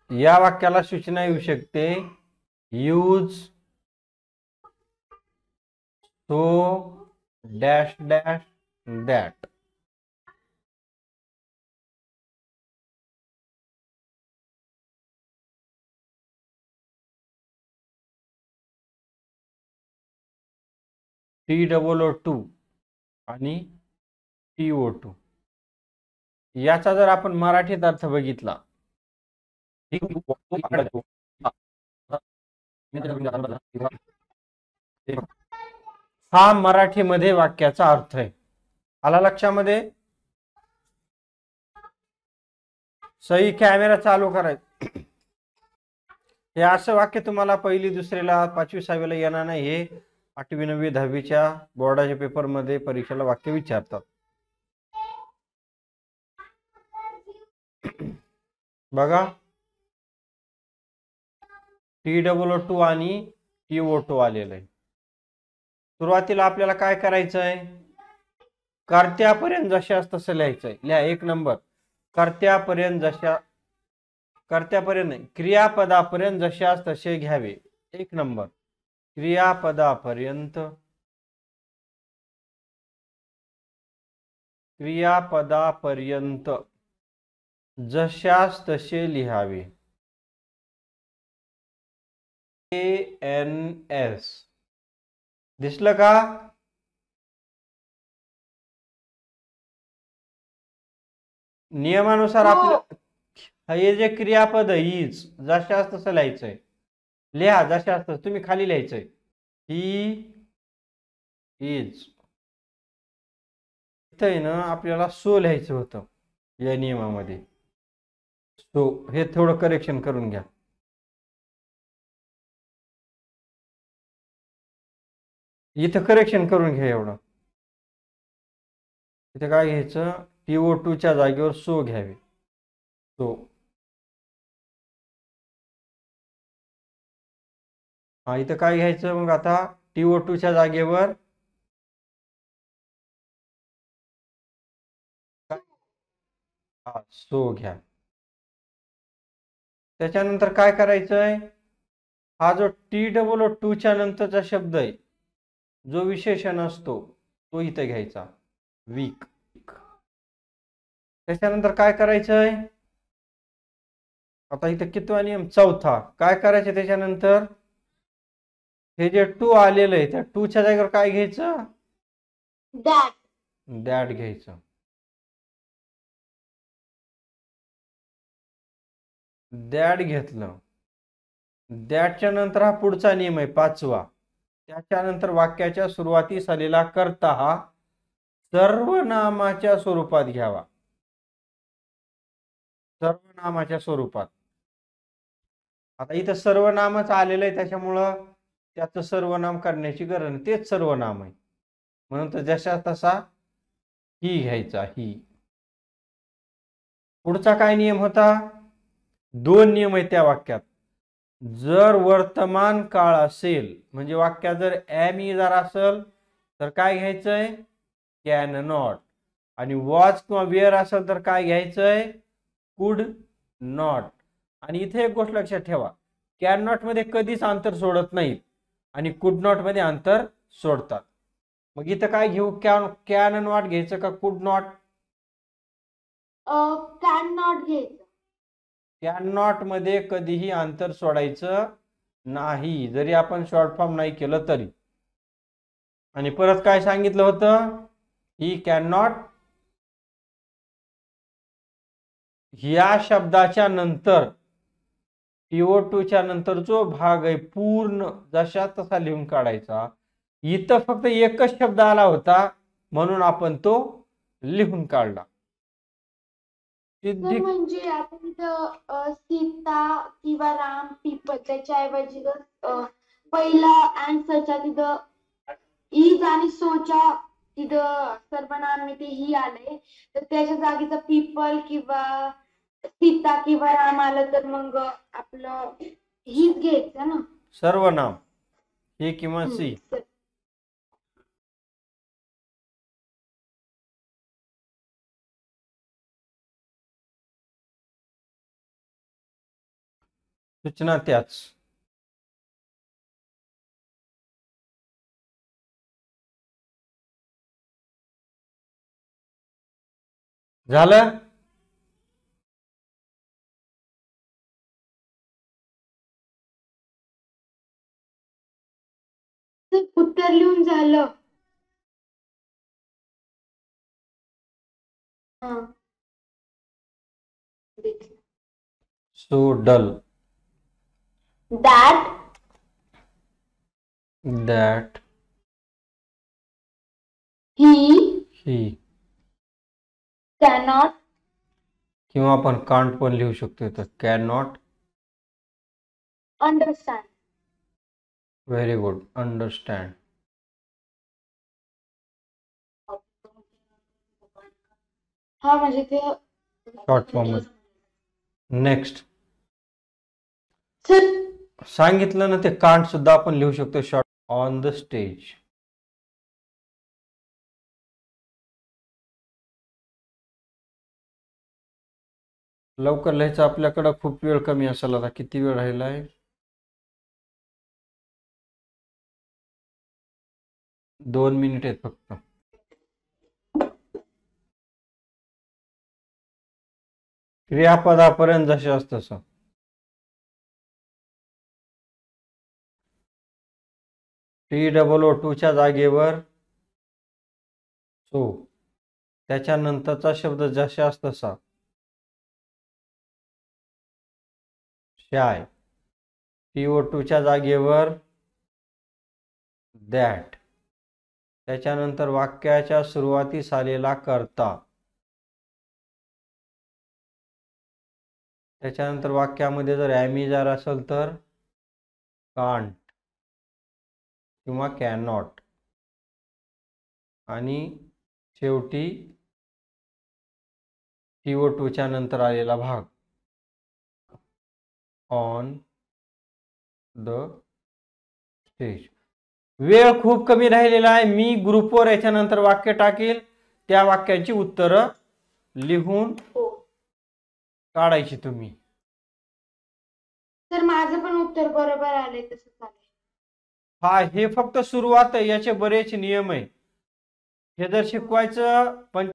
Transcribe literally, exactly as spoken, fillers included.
या वाक्याला सूचना येऊ शकते use so dash dash that. T double O too आणि टी ओ टू याचा जर आपण मराठीत अर्थ बघितला, हा मराठीमध्ये वाक्याचा अर्थ आहे. आला लक्षामध्ये? सही कॅमेरा चालू करायचा. हे असं वाक्य तुम्हाला पहिली दुसरीला पाचवी सहावीला येणार नाही. हे आठवी नववी दहावीच्या बोर्डाच्या पेपर मध्ये परीक्षेला वाक्य विचारतात. बघा, टी डबल ओ टू आणि टी ओ टू आलेलं आहे. सुरुवातीला आपल्याला काय करायचं आहे? कर्त्यापर्यंत जशास तसं लिहायचंय. लिहा एक नंबर. कर्त्यापर्यंत जशा कर्त्यापर्यंत नाही, क्रियापदापर्यंत जशास तसे घ्यावे. एक नंबर. क्रियापदापर्यंत क्रियापदापर्यंत जशास तसे लिहावे. ए एन एस दिसलं का? नियमानुसार आपलं हे जे क्रियापद हीच जशास तसं लिहायचंय. लिहा जशास तसं. तुम्ही खाली लिहायचंय ही इज. इथं ना आपल्याला सो लिहायचं होतं या नियमामध्ये. सो हे थोडं करेक्शन करून घ्या. इथं करेक्शन करून घ्या एवढं. इथं काय घ्यायचं? टी ओ टू च्या जागेवर सो घ्यावे. सो हा इथं काय घ्यायचं मग आता? टी ओ टू च्या जागेवर हा सो घ्या. त्याच्यानंतर काय करायचंय? हा जो टी डबल ओ टू च्या नंतरचा शब्द आहे, जो विशेषण असतो, तो इथे घ्यायचा. वीक. त्याच्यानंतर काय करायचंय? आता इथे कितवा नियम? चौथा. काय करायचं त्याच्यानंतर? हे जे टू आलेलं आहे त्या टू च्या जागेवर काय घ्यायचं? दॅट. दॅट घ्यायचं. दॅट घेतलं. दॅटच्या नंतर हा पुढचा नियम आहे पाचवा. त्याच्यानंतर वाक्याच्या सुरुवातीस आलेला कर्ता हा सर्वनामाच्या स्वरूपात घ्यावा. सर्वनामाच्या स्वरूपात. आता इथं सर्वनामच आलेलं आहे त्याच्यामुळं त्याचं सर्वनाम करण्याची गरज नाही. तेच सर्वनाम आहे म्हणून तर जशा तसा ही घ्यायचा. ही. पुढचा काय नियम होता? दोन नियम आहेत त्या वाक्यात. जर वर्तमान काळ असेल म्हणजे वाक्यात जर एम जर असेल तर काय घ्यायचंय? Can not. आणि वॉच किंवा वेअर असेल तर काय घ्यायचंय? कुड नॉट. आणि इथे एक गोष्ट लक्षात ठेवा, कॅन नॉट मध्ये कधीच अंतर सोडत नाहीत आणि कुड नॉट मध्ये अंतर सोडतात. मग इथं काय घेऊ? कॅन कॅन नॉट घ्यायचं का कुड नॉट? कॅन नॉट घ्यायचं. कॅन नॉट मध्ये कधीही अंतर सोडायचं नाही, जरी आपण शॉर्ट फॉर्म नाही केलं तरी. आणि परत काय सांगितलं होतं? ही कॅन नॉट या शब्दाच्या नंतर टी ओ टू च्या नंतर जो भाग आहे पूर्ण जशा तसा लिहून काढायचा. इथं फक्त एकच शब्द आला होता म्हणून आपण तो लिहून काढला. म्हणजे आपण इथं सीता किंवा राम पीपल त्याच्याऐवजी पहिला आन्सरच्या तिथं इज आणि सोच्या तिथं सर्वनाम ते ही आले तर त्याच्या जागीचं पीपल किंवा सीता किंवा राम आलं तर मग आपलं हीच घ्यायचं ना सर्वनाम. हे किंवा सी. सूचना त्याच. झालं. उत्तर लिहून झालं. हा. So dull. That That he he cannot किंवा आपण कांट पण लिहू शकतो तर cannot. understand. Very good. Understand. हा म्हणजे ते शॉर्ट फॉर्म मध्ये. नेक्स्ट सर सांगितलं ना ते कांट सुद्धा आपण लिहू शकतो शॉर्ट. On the stage. लवकर लिहायचं आपल्याकडं खूप वेळ कमी असेल. आता किती वेळ राहिला आहे? दोन मिनिट आहेत फक्त. क्रियापदापर्यंत जसे असतं तसं. टी डबल ओ टूच्या जागेवर सो. त्याच्यानंतरचा शब्द जशा तसा. शाय. टी ओ टूच्या जागेवर दॅट. त्याच्यानंतर वाक्याच्या सुरुवातीस आलेला कर्ता. त्याच्यानंतर वाक्यामध्ये जर ॲमी जर असेल तर कांट किंवा कॅनॉट. आणि शेवटी टी ओ टूच्या नंतर आलेला भाग ऑन द स्टेज. वेळ खूप कमी राहिलेला आहे. मी ग्रुपवर याच्यानंतर वाक्य टाकेल. त्या वाक्याची उत्तरं लिहून काढायची तुम्ही. सर माझं पण उत्तर बरोबर आले तसं चालेल. हा हे फक्त सुरुवात आहे. याचे बरेच नियम आहे. हे जर शिकवायचं पण